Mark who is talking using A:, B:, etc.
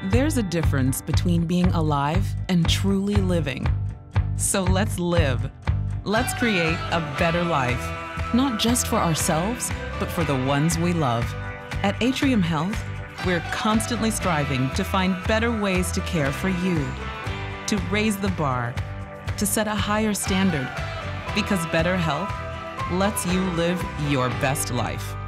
A: There's a difference between being alive and truly living. So let's live. Let's create a better life, not just for ourselves, but for the ones we love. At Atrium Health, we're constantly striving to find better ways to care for you, to raise the bar, to set a higher standard, because better health lets you live your best life.